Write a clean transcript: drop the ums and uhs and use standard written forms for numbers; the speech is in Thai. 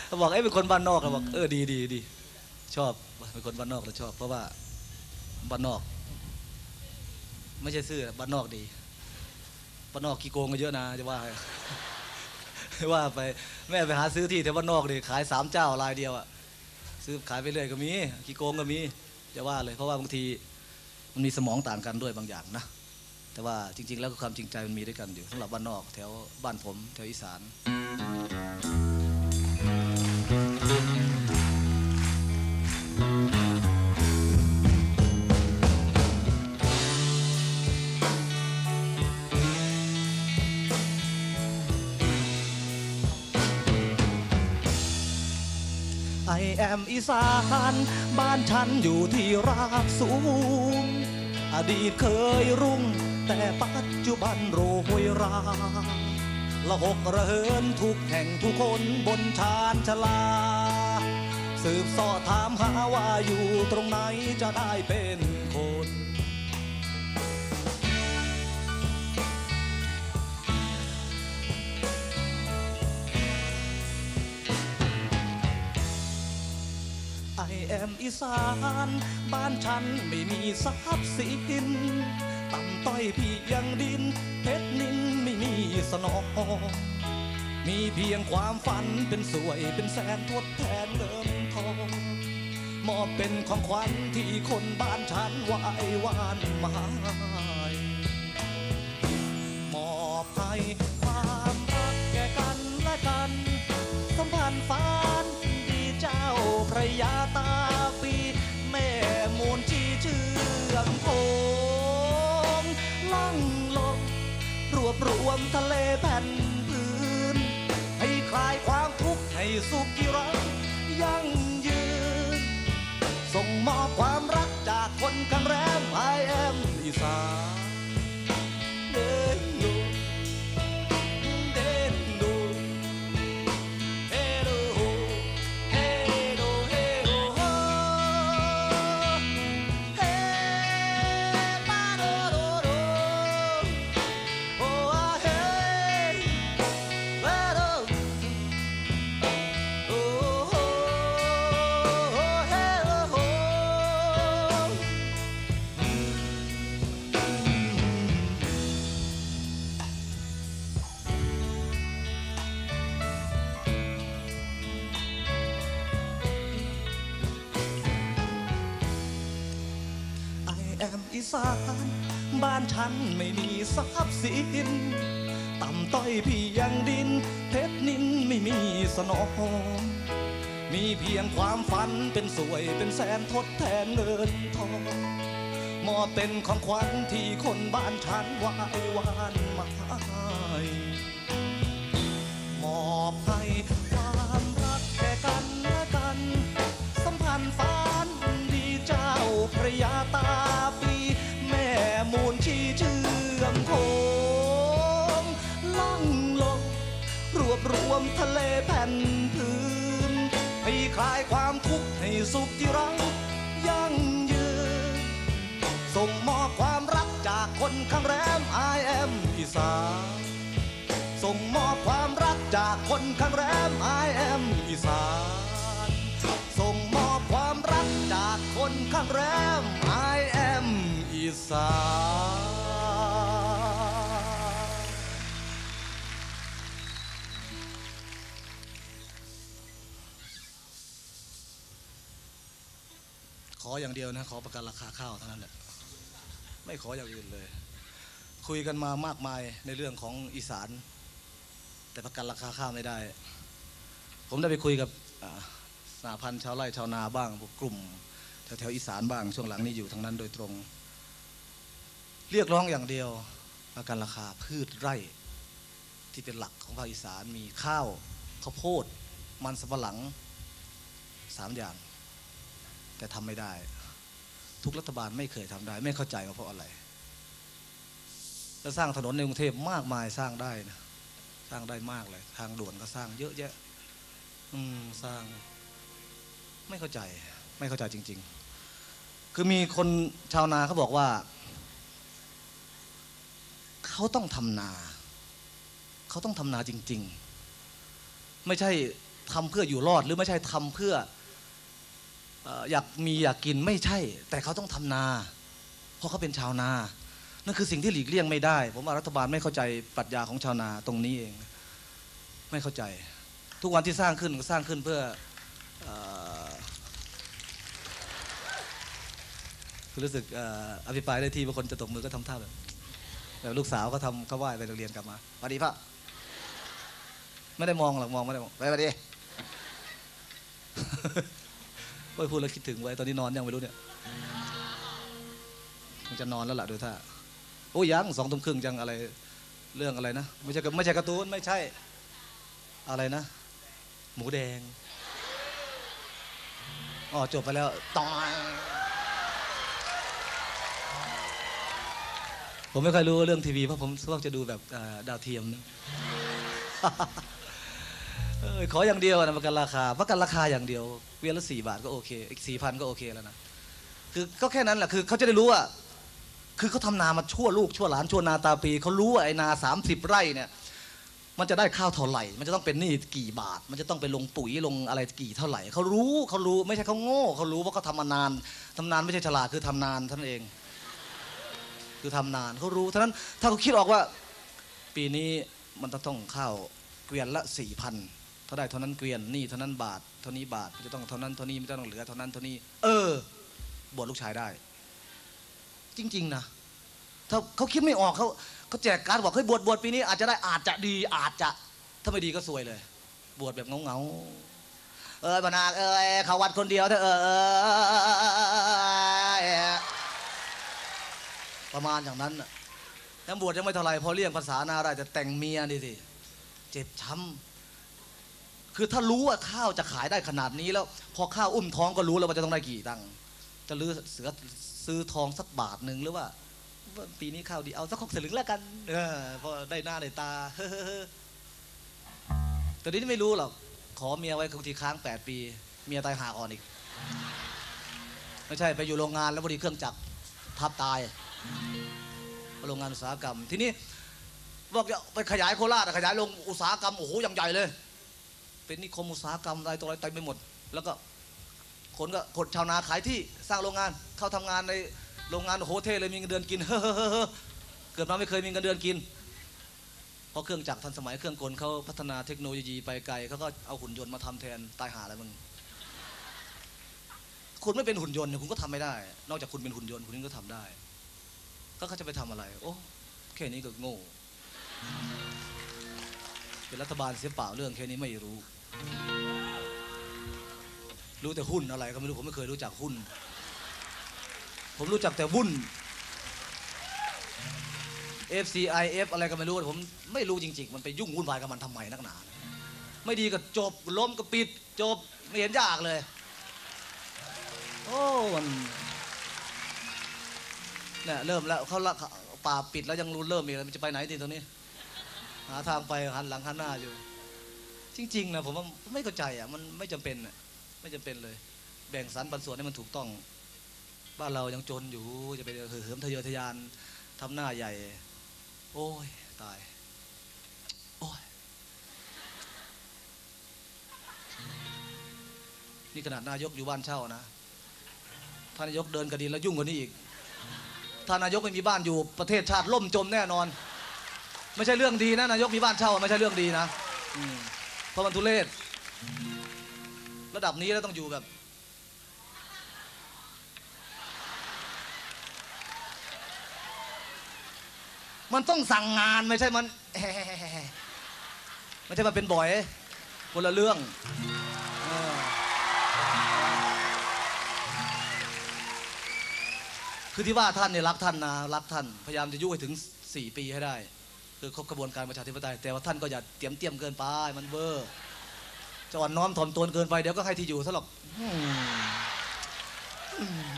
เขาบอกเป็นคนบ้านนอกเราบอกดีชอบเป็นคนบ้านนอกเราชอบเพราะว่าบ้านนอกไม่ใช่ซื่อบ้านนอกดีบ้านนอกขี้โกงกันเยอะนะจะว่าว่าไปแม่ไปหาซื้อที่แถวบ้านนอกดิขาย3 เจ้ารายเดียวอะซื้อขายไปเรื่อยก็มีขี้โกงก็มีจะว่าเลยเพราะว่าบางทีมันมีสมองต่างกันด้วยบางอย่างนะแต่ว่าจริงๆแล้วความจริงใจมันมีด้วยกันอยู่สำหรับบ้านนอกแถวบ้านผมแถวอีสานไอแอมอีสานบ้านฉันอยู่ที่ราบสูงอดีตเคยรุ่งแต่ปัจจุบันโรยราละหกระเหินทุกแห่งทุกคนบนชานชลาสืบสอดถามหาว่าอยู่ตรงไหนจะได้เป็นคนไอแอมอีสานบ้านฉันไม่มีทรัพย์สินต่ำต้อยเพียงดินเพชรนินไม่มีสนองมีเพียงความฝันเป็นสวยเป็นแสนทดแทนเงินทองมอบเป็นของขวัญที่คนบ้านฉันไหว้วานมาให้มอบให้ความรักแก่กันและกันสัมพันธ์ฝันดีเจ้าพระยาตาปีแม่มูลที่เชื่อมโขงล่องลงรวบรวมทะเลแผ่นพื้นให้คลายความทุกข์ให้สุขกิรังยั่งยืนส่งมอบความรักจากคนข้างแรมไอแอมอีสานเดินดูเดินดูเฮโดเฮโดเฮโดโฮเฮปาโดโดโดโอ้เฮปาโดโอ้โฮเฮโฮไอแอมอีสานบ้านฉันไม่มีทรัพย์สินต่ำต้อยเพียงดินเพชรนินไม่มีสนองมีเพียงความฝันเป็นสวยเป็นแสนทดแทนเงินทองมอบเป็นของขวัญที่คนบ้านฉันไหว้วานมาให้มอบให้ความรักแก่กันและกันสัมพันธ์ฝันดีเจ้าพระยาตาปีแม่มูลที่เชื่อมโขงล่องลงรวบรวมทะเลแผ่นพื้นให้คลายความทุกข์ให้สุขที่รังยั่งยืนส่งมอบความรักจากคนข้างแรมไอแอมอีสานส่งมอบความรักจากคนข้างแรมไอแอมอีสานส่งมอบความรักจากคนข้างแรมไอแอมอีสานขออย่างเดียวนะขอประกันราคาข้าวเท่านั้นแหละไม่ขออย่างอื่นเลยคุยกันมามากมายในเรื่องของอีสานแต่ประกันราคาข้าวไม่ได้ผมได้ไปคุยกับสหพันธ์ชาวไร่ชาวนาบ้างพวกกลุ่มแถวอีสานบ้างช่วงหลังนี้อยู่ทางนั้นโดยตรงเรียกร้องอย่างเดียวประกันราคาพืชไร่ที่เป็นหลักของภาคอีสานมีข้าวข้าวโพดมันสำปะหลัง3 อย่างแต่ทำไม่ได้ทุกรัฐบาลไม่เคยทำได้ไม่เข้าใจว่าเพราะอะไรจะสร้างถนนในกรุงเทพมากมายสร้างได้นะสร้างได้มากเลยทางด่วนก็สร้างเยอะแยะสร้างไม่เข้าใจจริงๆคือมีคนชาวนาเขาบอกว่าเขาต้องทำนาจริงๆไม่ใช่ทำเพื่ออยู่รอดหรือไม่ใช่ทำเพื่ออยากมีอยากกินไม่ใช่ แต่เขาต้องทำนาเพราะเขาเป็นชาวนานั่นคือสิ่งที่หลีกเลี่ยงไม่ได้ผมว่ารัฐบาลไม่เข้าใจปรัชญาของชาวนาตรงนี้เองไม่เข้าใจทุกวันที่สร้างขึ้นก็สร้างขึ้นเพื่อรู้สึกอภิปรายได้ที่บางคนจะตบมือก็ทำท่าแบบลูกสาวก็ทำเขาไหว้ไปโรงเรียนกลับมาสวัสดีพ่อไม่ได้มองหรอกมองไม่ได้มองไปสวัสดีโอ้ยพูดแล้วคิดถึงไว้ตอนนี้นอนยังไม่รู้เนี่ยมันจะนอนแล้วล่ะดูท่าโอ้ยยัง2 ทุ่มครึ่งจังอะไรเรื่องอะไรนะไม่ใช่การ์ตูนไม่ใช่อะไรนะหมูแดงอ๋อจบไปแล้วตอยผมไม่ค่อยรู้เรื่องทีวีเพราะผมชอบจะดูแบบดาวเทียมนะขออย่างเดียวนะประกันราคาอย่างเดียวเวียนละ4 บาทก็โอเคอีก 4,000 ก็โอเคแล้วนะคือก็แค่นั้นแหละคือเขาจะได้รู้ว่าคือเขาทำนามาชั่วลูกชั่วหลานชั่วนาตาปีเขารู้ว่าไอ้นา30 ไร่เนี่ยมันจะได้ข้าวเท่าไหร่มันจะต้องเป็นหนี้กี่บาทมันจะต้องไปลงปุ๋ยลงอะไรกี่เท่าไหร่เขารู้ไม่ใช่เขาโง่เขารู้ว่าเขาทำมานานไม่ใช่ฉลาดคือทำนานท่านเองคือทำนานเขารู้ฉะนั้นถ้าเขาคิดออกว่าปีนี้มันต้องข้าวเกวียนละ 4,000เท่าได้เท่านั้นเกวียนนี่เท่านั้นบาทเท่านี้บาทจะต้องเท่านั้นเท่านี้ไม่ต้องเหลือเท่านั้นเท่านี้บวชลูกชายได้จริงๆนะถ้าเขาคิดไม่ออกเขาแจกการบอกเฮ้ยบวชปีนี้อาจจะได้อาจจะดีอาจจะถ้าไม่ดีก็ซวยเลยบวชแบบเงาบรรณาเขาวัดคนเดียวเถอะประมาณอย่างนั้นแล้วบวชยังไม่เท่าไรพอเลี่ยงภาษานาได้แต่แต่งเมียนี่สิเจ็บช้ำคือถ้ารู้ว่าข้าวจะขายได้ขนาดนี้แล้วพอข้าวอุ้มท้องก็รู้แล้วว่าจะต้องได้กี่ตังค์จะซื้อทองสัก1 บาทหรือว่าปีนี้ข้าวดีเอาสัก6 สลึงแล้วกันพอได้หน้าได้ตาแต่นี้ไม่รู้หรอกขอเมียไว้บางทีค้าง8 ปีเมียตายหาอ่อนอีกไม่ใช่ไปอยู่โรงงานแล้วพอดีเครื่องจักรทับตายโรงงานอุตสาหกรรมทีนี้บอกจะไปขยายโคราชขยายโรงอุตสาหกรรมโอ้โหอย่างใหญ่เลยเป็นนิคมอุตสาหกรรมอะไรตัวอะไรเต็มไปหมดแล้วก็คนชาวนาขายที่สร้างโรงงานเข้าทำงานในโรงงานโฮเทลเลยมีเงินเดือนกินเกิดมาไม่เคยมีเงินเดือนกินเพราะเครื่องจักรทันสมัยเครื่องกลเขาพัฒนาเทคโนโลยีไปไกลเขาก็เอาหุ่นยนต์มาทำแทนตายหาอะไรมึงคุณไม่เป็นหุ่นยนต์คุณก็ทำไม่ได้นอกจากคุณเป็นหุ่นยนต์คุณก็ทำได้ก็เขาจะไปทำอะไรโอ้แค่นี้ก็โง่เป็นรัฐบาลเสียเปล่าเรื่องแค่นี้ไม่รู้แต่หุ้นอะไรก็ไม่รู้ผมไม่เคยรู้จักหุ้นผมรู้จักแต่วุ่น FCIF อะไรก็ไม่รู้ผมไม่รู้จริงๆมันไปยุ่งวุ่นวายกับมันทำไมนักหนาไม่ดีก็จบล้มก็ปิดจบไม่เห็นยากเลยโอ้มันเนี่ยเริ่มแล้วเขาละป่าปิดแล้วยังรู้เริ่มอีกแล้วมันจะไปไหนทีตรงนี้หาทางไปหันหลังหันหน้าอยู่จริงๆนะผมว่าไม่เข้าใจมันไม่จำเป็นไม่จำเป็นเลยแบ่งสรรปันส่วนให้มันถูกต้องบ้านเรายังจนอยู่จะไปเหิมทะเยอทะยานทำหน้าใหญ่โอ้ยตายโอ้ยนี่ขนาดนายกอยู่บ้านเช่านะท่านนายกเดินกระดินแล้วยุ่งกว่านี้อีกท่านนายกไม่มีบ้านอยู่ประเทศชาติล่มจมแน่นอนไม่ใช่เรื่องดีนะนายกมีบ้านเช่าไม่ใช่เรื่องดีนะเพราะมันทุเรศระดับนี้แล้วต้องอยู่แบบมันต้องสั่งงานไม่ใช่มันเป็นบ่อยคนละเรื่องคือที่ว่าท่านเนี่ยรักท่านนะรักท่านพยายามจะยุ่งให้ถึง4 ปีให้ได้คือครบกระบวนการประชาธิปไตยแต่ว่าท่านก็อย่าเตรียมเกินไปมันเวอร์จะอ่อนน้อมถ่อมตนเกินไปเดี๋ยวก็ให้ที่อยู่ซะหรอก